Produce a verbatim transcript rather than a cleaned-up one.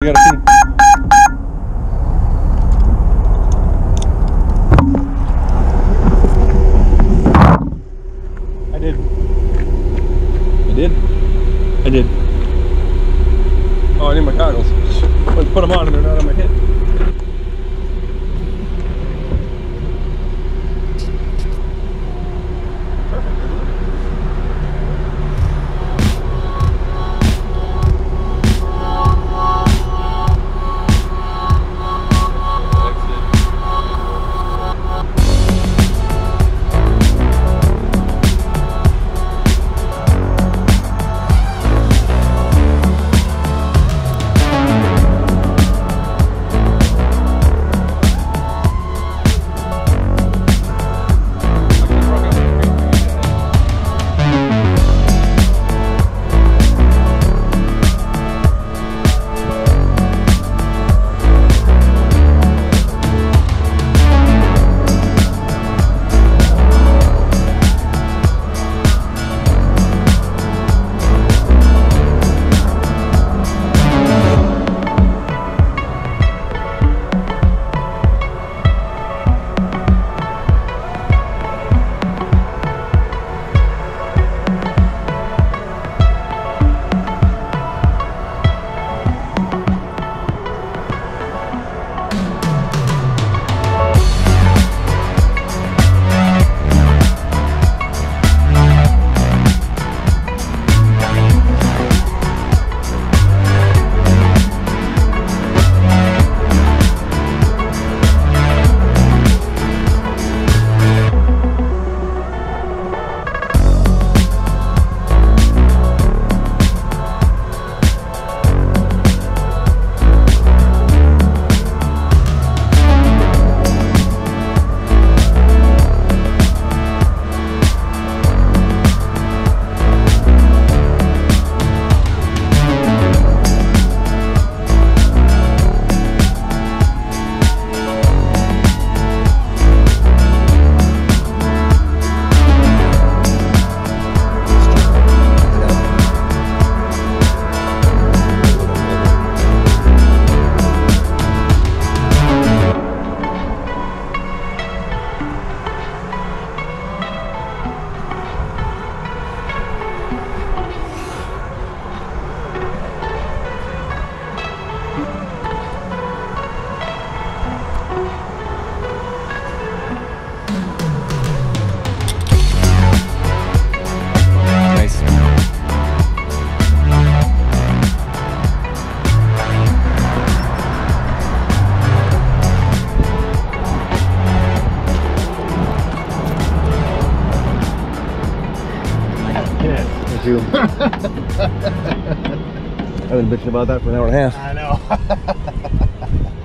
You gotta pee. I did. I did. I did. Oh, I need my goggles. I put them on and they're not on my head. I've been bitching about that for an hour and a half. I know.